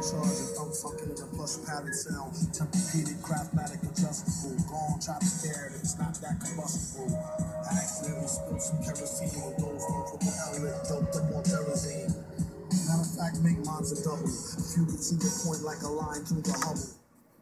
charge of thumb funkin' in a plush padded sound. Tempur-pedic, craftmatic, adjustable. Gone, try to scare it, it's not that combustible. I accidentally spilled some kerosene and those off with the outlet doped up on kerosene. Matter of fact, make mines a double. If you could see the point like a line through the Hubble.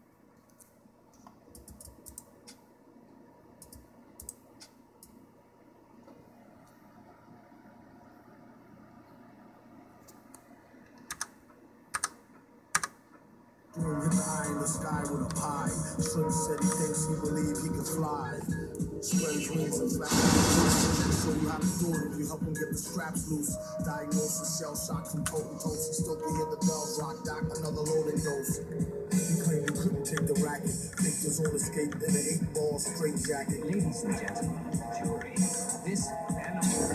Hit the eye in the sky with a pie. Slim said he thinks he believe he can fly. Spread his wings and flap. Show you how to do it if you help him get the straps loose. Diagnosis, shell shock from potent toast. He still can hear the bells rock. Doc, another loading dose. He claimed he couldn't take the racket. Think was on escape in an 8-ball straight jacket. Ladies and gentlemen, jury, this animal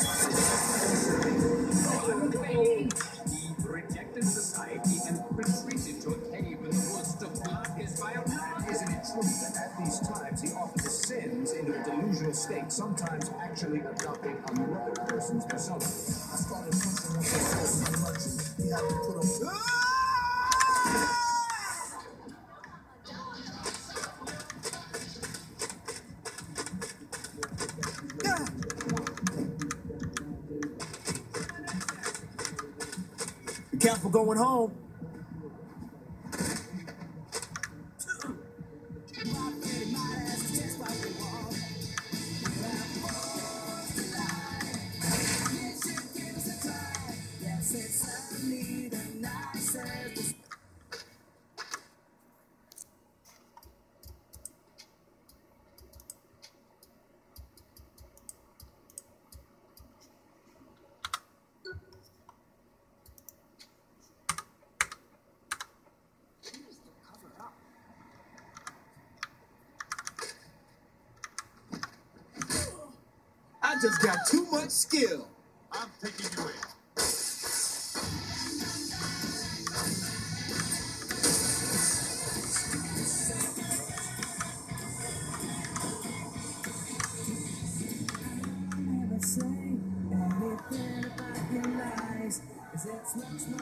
he rejected society and retreated to a cave in the woods to block his biopsy. Isn't it true that at these times he often descends into a delusional state, sometimes actually adopting another person's persona? I started punching once I saw him lunching. He had to put him. Be careful going home. I just got too much skill. I'm taking you in. Never say anything about your lies, 'cause it's much more